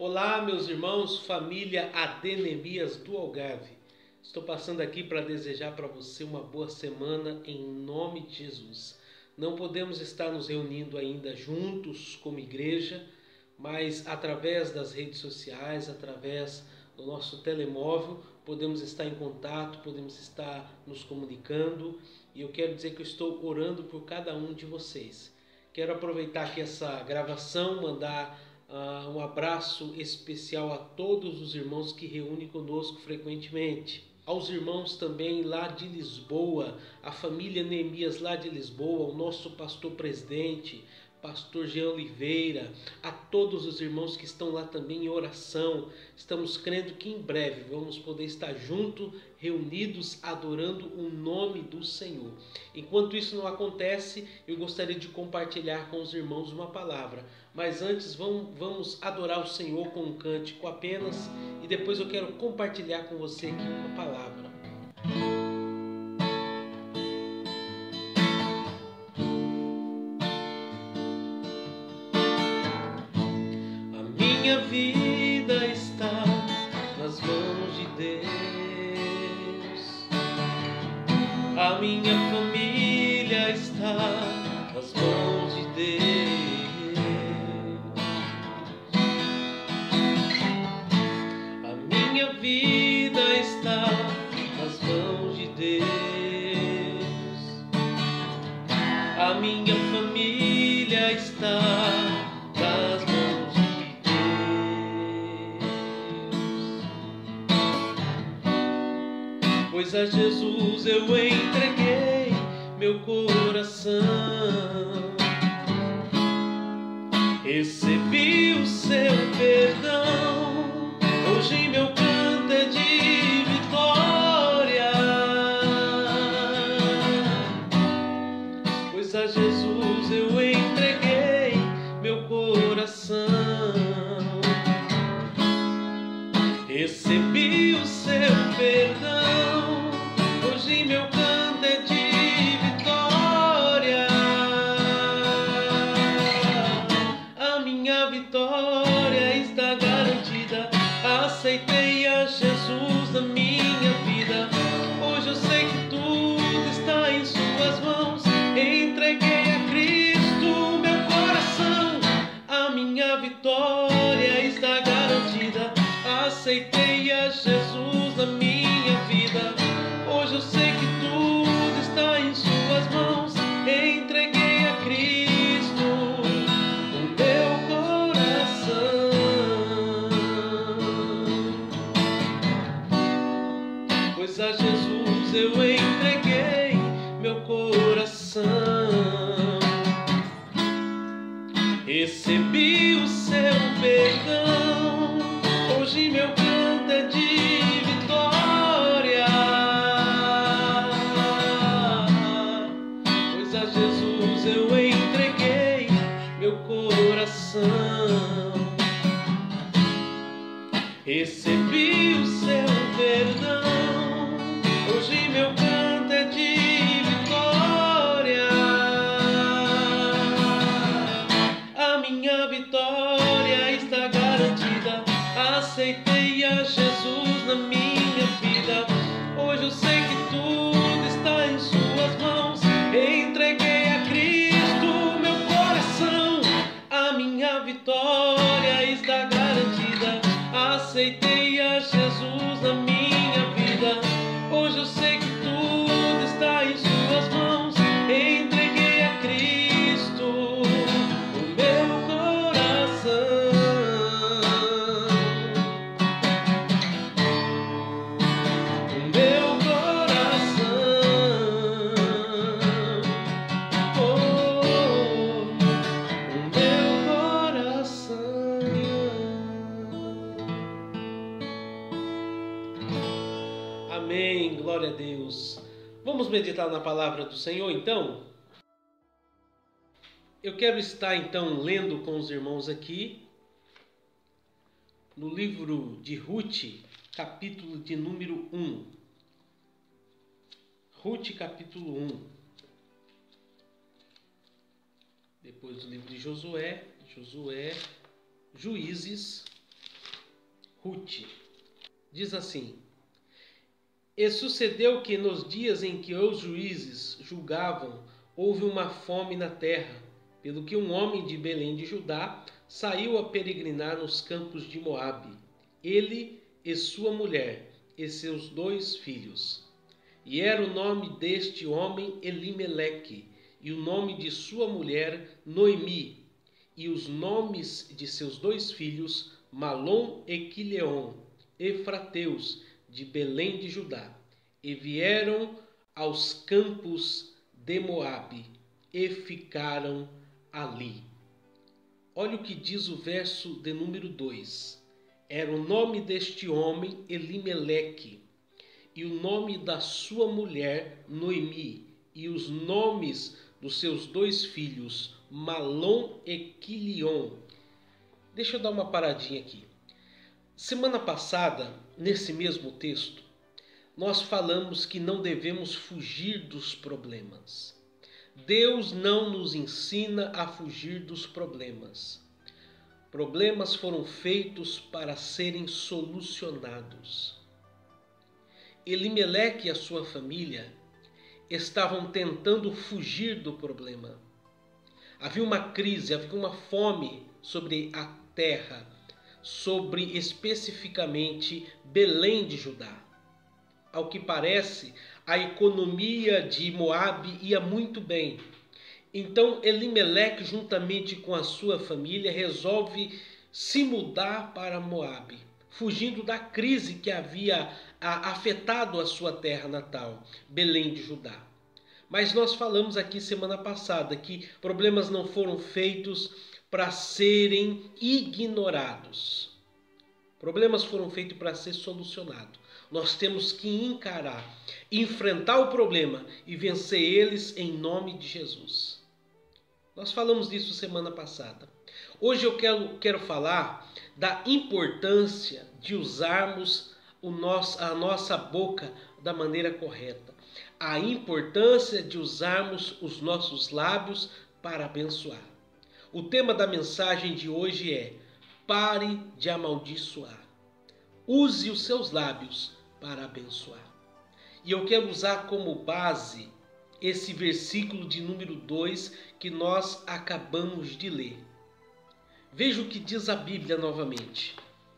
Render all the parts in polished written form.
Olá, meus irmãos, família Adenemias do Algarve. Estou passando aqui para desejar para você uma boa semana em nome de Jesus. Não podemos estar nos reunindo ainda juntos como igreja, mas através das redes sociais, através do nosso telemóvel, podemos estar em contato, podemos estar nos comunicando. E eu quero dizer que eu estou orando por cada um de vocês. Quero aproveitar aqui essa gravação, mandar um abraço especial a todos os irmãos que reúnem conosco frequentemente. Aos irmãos também lá de Lisboa, a família Neemias lá de Lisboa, o nosso pastor presidente, pastor Jean Oliveira, a todos os irmãos que estão lá também em oração. Estamos crendo que em breve vamos poder estar juntos, reunidos, adorando o nome do Senhor. Enquanto isso não acontece, eu gostaria de compartilhar com os irmãos uma palavra. Mas antes vamos adorar o Senhor com um cântico apenas e depois eu quero compartilhar com você aqui uma palavra. Minha vida está nas mãos de Deus. A minha família está nas mãos de Deus. A minha vida está nas mãos de Deus. A minha família está nas mãos de pois a Jesus eu entreguei meu coração, recebi o seu perdão, hoje meu canto é de vitória, pois a Jesus eu entreguei meu coração, recebi o seu perdão, hoje meu canto é de vitória. A minha vitória está garantida. Aceitei a Jesus na minha vida. Hoje eu sei que tudo está em suas mãos. Entreguei a Cristo meu coração. A minha vitória está garantida. Aceitei a Jesus na minha vida. Hoje eu sei que tudo está em suas mãos. Entreguei a Cristo o meu coração. Pois a Jesus eu entreguei meu coração. Recebi o seu perdão. Hoje meu canto é de vitória, pois a Jesus eu entreguei meu coração. Recebi o seu perdão, hoje meu canto é de vitória. A minha vitória está garantida. Aceitei a Jesus na minha vida. Hoje eu sei que tudo está em suas mãos. Entreguei a Cristo meu coração. A minha vitória está garantida. Aceitei a Jesus na minha vida. Hoje eu sei que tudo está em suas mãos. Entreguei a Cristo o meu coração. Amém, glória a Deus. Vamos meditar na palavra do Senhor então? Eu quero estar então lendo com os irmãos aqui no livro de Ruth, capítulo de número 1. Ruth, capítulo 1. Depois do livro de Josué, Juízes, Ruth. Diz assim: E sucedeu que nos dias em que os juízes julgavam, houve uma fome na terra, pelo que um homem de Belém de Judá saiu a peregrinar nos campos de Moabe, ele e sua mulher e seus 2 filhos. E era o nome deste homem Elimeleque, e o nome de sua mulher Noemi, e os nomes de seus 2 filhos Malom e Quileon, efrateus de Belém de Judá, e vieram aos campos de Moabe e ficaram ali. Olha o que diz o verso de número 2. Era o nome deste homem Elimeleque, e o nome da sua mulher Noemi, e os nomes dos seus 2 filhos Malom e Quilion. Deixa eu dar uma paradinha aqui. Semana passada, nesse mesmo texto, nós falamos que não devemos fugir dos problemas. Deus não nos ensina a fugir dos problemas. Problemas foram feitos para serem solucionados. Elimeleque e a sua família estavam tentando fugir do problema. Havia uma crise, havia uma fome sobre a terra, sobre especificamente Belém de Judá. Ao que parece, a economia de Moabe ia muito bem. Então Elimeleque, juntamente com a sua família, resolve se mudar para Moabe, fugindo da crise que havia afetado a sua terra natal, Belém de Judá. Mas nós falamos aqui semana passada que problemas não foram feitos para serem ignorados. Problemas foram feitos para ser solucionados. Nós temos que encarar, enfrentar o problema e vencer eles em nome de Jesus. Nós falamos disso semana passada. Hoje eu quero falar da importância de usarmos a nossa boca da maneira correta. A importância de usarmos os nossos lábios para abençoar. O tema da mensagem de hoje é: pare de amaldiçoar. Use os seus lábios para abençoar. E eu quero usar como base esse versículo de número 2 que nós acabamos de ler. Veja o que diz a Bíblia novamente.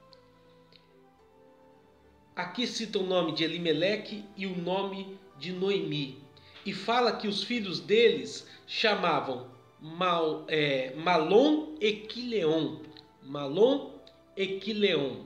Aqui cita o nome de Elimeleque e o nome de Noemi. E fala que os filhos deles chamavam Malom e Quileon. Malom e Quileon.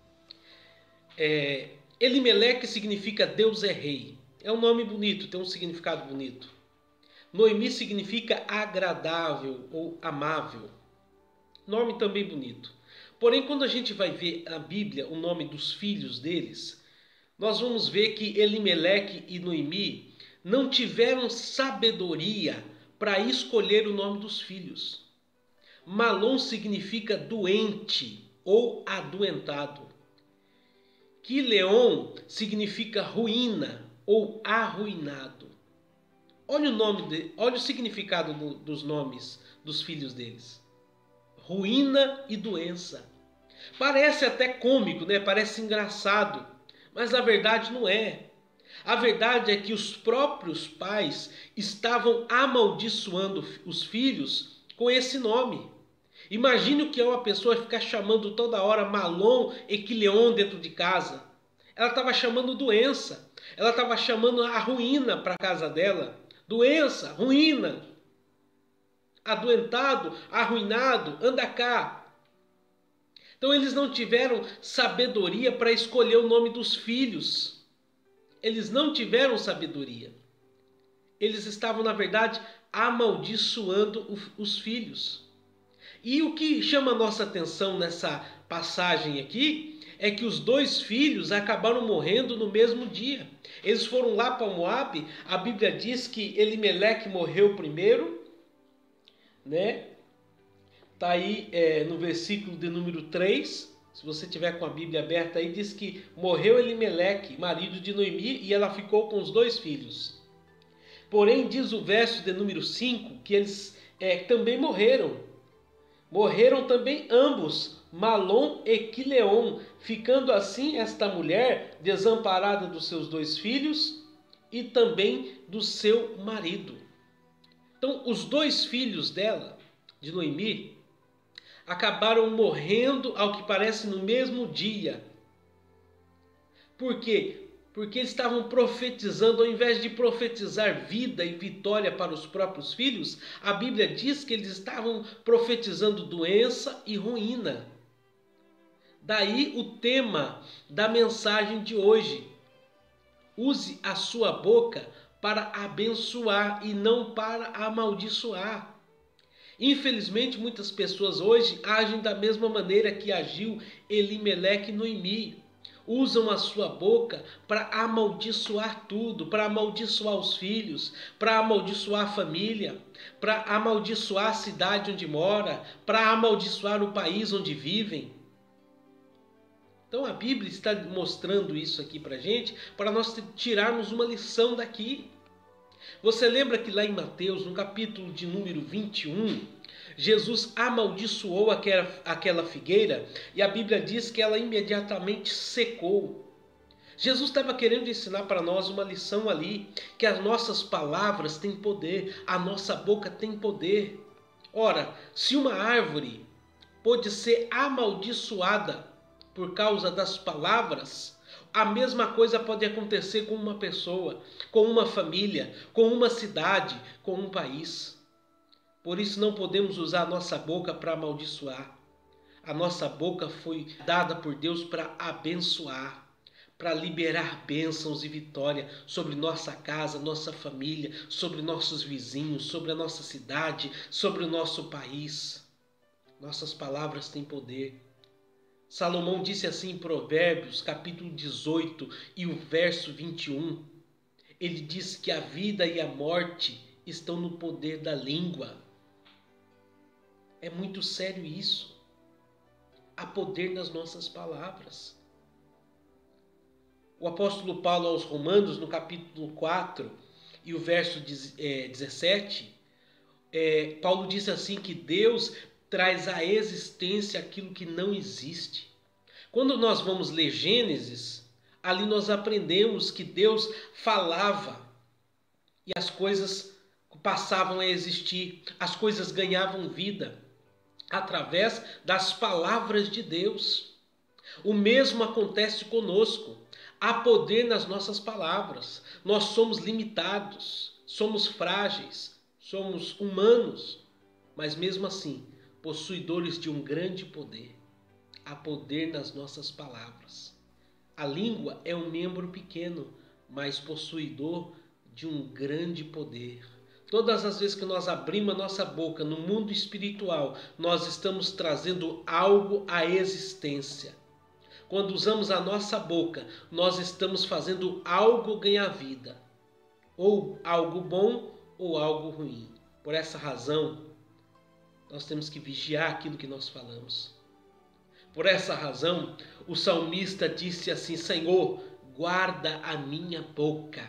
Elimeleque significa Deus é rei. É um nome bonito, tem um significado bonito. Noemi significa agradável ou amável. Nome também bonito. Porém, quando a gente vai ver a Bíblia, o nome dos filhos deles, nós vamos ver que Elimeleque e Noemi não tiveram sabedoria para escolher o nome dos filhos. Malom significa doente ou adoentado. Quileon significa ruína ou arruinado. Olha o significado dos nomes dos filhos deles. Ruína e doença. Parece até cômico, né? Parece engraçado, mas a verdade não é. A verdade é que os próprios pais estavam amaldiçoando os filhos com esse nome. Imagine o que é uma pessoa ficar chamando toda hora Malom e Quileon dentro de casa. Ela estava chamando doença. Ela estava chamando a ruína para a casa dela. Doença, ruína. Adoentado, arruinado, anda cá. Então eles não tiveram sabedoria para escolher o nome dos filhos. Eles não tiveram sabedoria. Eles estavam, na verdade, amaldiçoando os filhos. E o que chama a nossa atenção nessa passagem aqui é que os 2 filhos acabaram morrendo no mesmo dia. Eles foram lá para Moabe. A Bíblia diz que Elimeleque morreu primeiro, né? Está aí no versículo de número 3. Se você tiver com a Bíblia aberta aí, diz que morreu Elimeleque, marido de Noemi, e ela ficou com os 2 filhos. Porém, diz o verso de número 5 que eles também morreram. Morreram também ambos Malom e Quileon, ficando assim esta mulher desamparada dos seus 2 filhos e também do seu marido. Então, os 2 filhos dela, de Noemi, acabaram morrendo, ao que parece, no mesmo dia. Por quê? Porque eles estavam profetizando, ao invés de profetizar vida e vitória para os próprios filhos, a Bíblia diz que eles estavam profetizando doença e ruína. Daí o tema da mensagem de hoje. Use a sua boca para abençoar e não para amaldiçoar. Infelizmente, muitas pessoas hoje agem da mesma maneira que agiu Elimeleque e Noemi. Usam a sua boca para amaldiçoar tudo, para amaldiçoar os filhos, para amaldiçoar a família, para amaldiçoar a cidade onde mora, para amaldiçoar o país onde vivem. Então a Bíblia está mostrando isso aqui para a gente, para nós tirarmos uma lição daqui. Você lembra que lá em Mateus, no capítulo de número 21, Jesus amaldiçoou aquela figueira e a Bíblia diz que ela imediatamente secou. Jesus estava querendo ensinar para nós uma lição ali, que as nossas palavras têm poder, a nossa boca tem poder. Ora, se uma árvore pode ser amaldiçoada por causa das palavras, a mesma coisa pode acontecer com uma pessoa, com uma família, com uma cidade, com um país. Por isso não podemos usar a nossa boca para amaldiçoar. A nossa boca foi dada por Deus para abençoar, para liberar bênçãos e vitória sobre nossa casa, nossa família, sobre nossos vizinhos, sobre a nossa cidade, sobre o nosso país. Nossas palavras têm poder. Salomão disse assim em Provérbios, capítulo 18 e o verso 21. Ele diz que a vida e a morte estão no poder da língua. É muito sério isso. Há poder nas nossas palavras. O apóstolo Paulo aos Romanos, no capítulo 4 e o verso 17, Paulo diz assim que Deus traz à existência aquilo que não existe. Quando nós vamos ler Gênesis, ali nós aprendemos que Deus falava e as coisas passavam a existir, as coisas ganhavam vida através das palavras de Deus. O mesmo acontece conosco. Há poder nas nossas palavras. Nós somos limitados, somos frágeis, somos humanos, mas mesmo assim, possuidores de um grande poder. Há poder nas nossas palavras. A língua é um membro pequeno, mas possuidor de um grande poder. Todas as vezes que nós abrimos a nossa boca no mundo espiritual, nós estamos trazendo algo à existência. Quando usamos a nossa boca, nós estamos fazendo algo ganhar vida. Ou algo bom ou algo ruim. Por essa razão, nós temos que vigiar aquilo que nós falamos. Por essa razão, o salmista disse assim: Senhor, guarda a minha boca.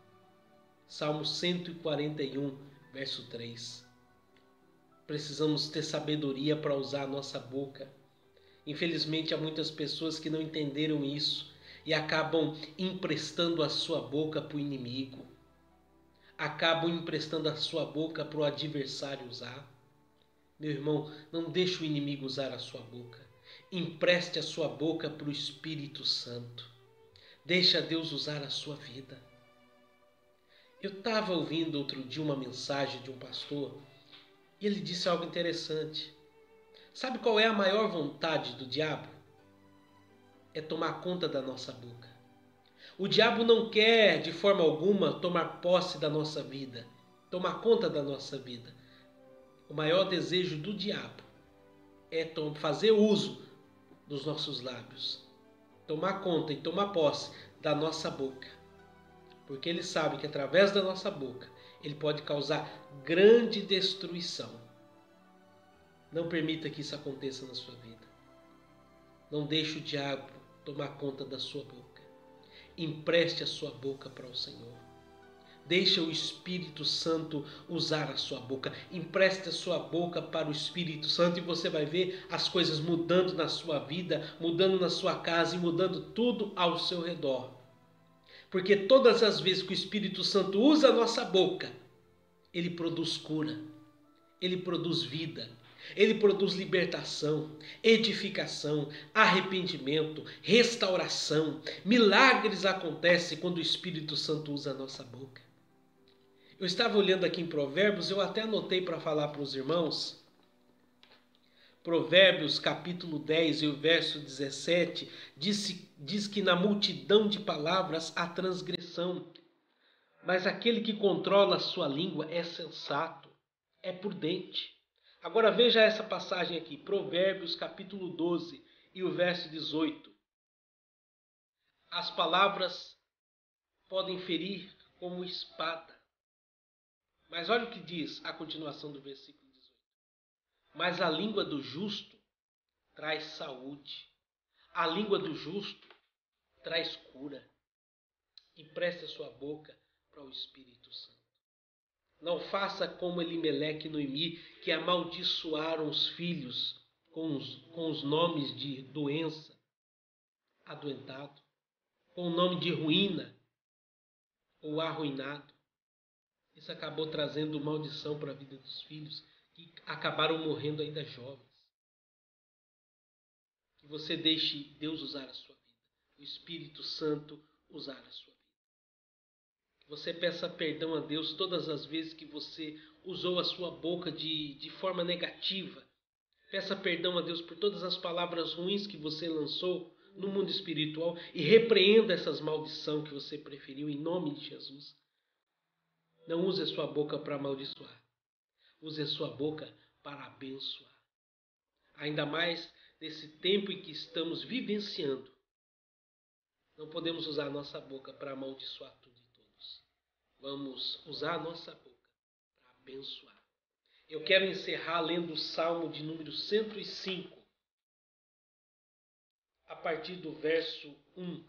Salmo 141, verso 3. Precisamos ter sabedoria para usar a nossa boca. Infelizmente, há muitas pessoas que não entenderam isso e acabam emprestando a sua boca para o inimigo. Acabam emprestando a sua boca para o adversário usar. Meu irmão, não deixe o inimigo usar a sua boca. Empreste a sua boca para o Espírito Santo. Deixa Deus usar a sua vida. Eu estava ouvindo outro dia uma mensagem de um pastor e ele disse algo interessante. Sabe qual é a maior vontade do diabo? É tomar conta da nossa boca. O diabo não quer de forma alguma tomar posse da nossa vida, tomar conta da nossa vida. O maior desejo do diabo é fazer uso dos nossos lábios, tomar conta e tomar posse da nossa boca, porque ele sabe que através da nossa boca ele pode causar grande destruição. Não permita que isso aconteça na sua vida. Não deixe o diabo tomar conta da sua boca. Empreste a sua boca para o Senhor. Deixa o Espírito Santo usar a sua boca. Empreste a sua boca para o Espírito Santo e você vai ver as coisas mudando na sua vida, mudando na sua casa e mudando tudo ao seu redor. Porque todas as vezes que o Espírito Santo usa a nossa boca, ele produz cura, ele produz vida, ele produz libertação, edificação, arrependimento, restauração. Milagres acontecem quando o Espírito Santo usa a nossa boca. Eu estava olhando aqui em Provérbios, eu até anotei para falar para os irmãos. Provérbios capítulo 10 e o verso 17 diz que na multidão de palavras há transgressão, mas aquele que controla a sua língua é sensato, é prudente. Agora veja essa passagem aqui, Provérbios capítulo 12 e o verso 18. As palavras podem ferir como espada. Mas olha o que diz a continuação do versículo 18. Mas a língua do justo traz saúde. A língua do justo traz cura. Empreste a sua boca para o Espírito Santo. Não faça como Elimeleque e Noemi, que amaldiçoaram os filhos com os nomes de doença, adoentado, com o nome de ruína ou arruinado. Isso acabou trazendo maldição para a vida dos filhos, que acabaram morrendo ainda jovens. Que você deixe Deus usar a sua vida, o Espírito Santo usar a sua vida. Que você peça perdão a Deus todas as vezes que você usou a sua boca de forma negativa. Peça perdão a Deus por todas as palavras ruins que você lançou no mundo espiritual e repreenda essas maldições que você preferiu em nome de Jesus. Não use a sua boca para amaldiçoar. Use a sua boca para abençoar. Ainda mais nesse tempo em que estamos vivenciando. Não podemos usar a nossa boca para amaldiçoar tudo e todos. Vamos usar a nossa boca para abençoar. Eu quero encerrar lendo o Salmo de número 105. A partir do verso 1.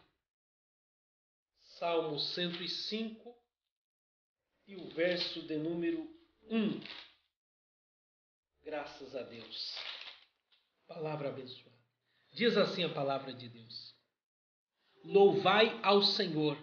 Salmo 105. E o verso de número 1. Graças a Deus. Palavra abençoada. Diz assim a palavra de Deus. Louvai ao Senhor.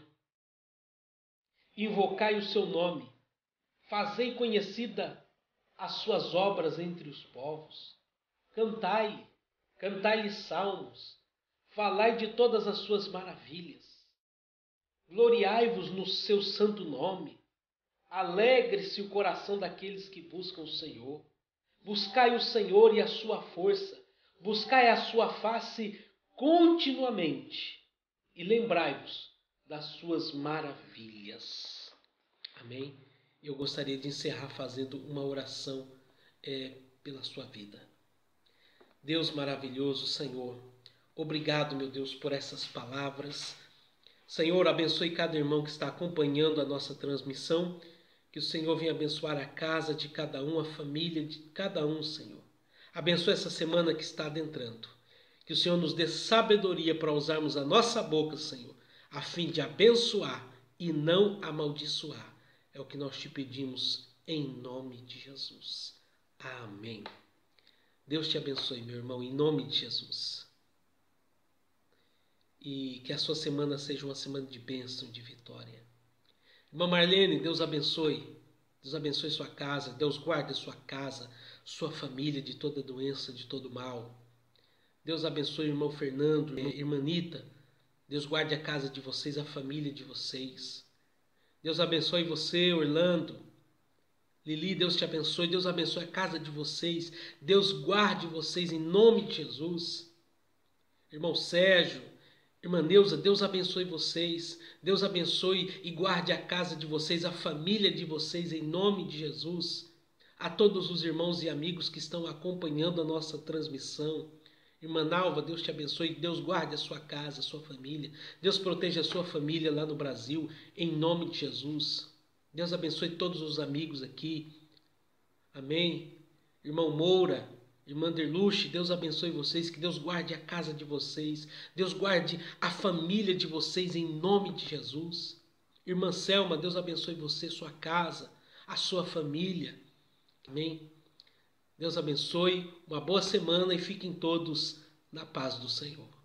Invocai o seu nome. Fazei conhecida as suas obras entre os povos. Cantai, cantai-lhe salmos. Falai de todas as suas maravilhas. Gloriai-vos no seu santo nome. Alegre-se o coração daqueles que buscam o Senhor. Buscai o Senhor e a sua força. Buscai a sua face continuamente. E lembrai-vos das suas maravilhas. Amém? Eu gostaria de encerrar fazendo uma oração pela sua vida. Deus maravilhoso, Senhor, obrigado, meu Deus, por essas palavras. Senhor, abençoe cada irmão que está acompanhando a nossa transmissão. Que o Senhor venha abençoar a casa de cada um, a família de cada um, Senhor. Abençoe essa semana que está adentrando. Que o Senhor nos dê sabedoria para usarmos a nossa boca, Senhor, a fim de abençoar e não amaldiçoar. É o que nós te pedimos em nome de Jesus. Amém. Deus te abençoe, meu irmão, em nome de Jesus. E que a sua semana seja uma semana de bênção, de vitória. Irmã Marlene, Deus abençoe. Deus abençoe sua casa. Deus guarde sua casa, sua família de toda doença, de todo mal. Deus abençoe o irmão Fernando, irmã Anita. Deus guarde a casa de vocês, a família de vocês. Deus abençoe você, Orlando. Lili, Deus te abençoe. Deus abençoe a casa de vocês. Deus guarde vocês em nome de Jesus. Irmão Sérgio, irmã Neuza, Deus abençoe vocês. Deus abençoe e guarde a casa de vocês, a família de vocês, em nome de Jesus. A todos os irmãos e amigos que estão acompanhando a nossa transmissão. Irmã Nalva, Deus te abençoe. Deus guarde a sua casa, a sua família. Deus proteja a sua família lá no Brasil, em nome de Jesus. Deus abençoe todos os amigos aqui. Amém. Irmão Moura, irmã Derluche, Deus abençoe vocês, que Deus guarde a casa de vocês, Deus guarde a família de vocês em nome de Jesus. Irmã Selma, Deus abençoe você, sua casa, a sua família. Amém? Deus abençoe, uma boa semana e fiquem todos na paz do Senhor.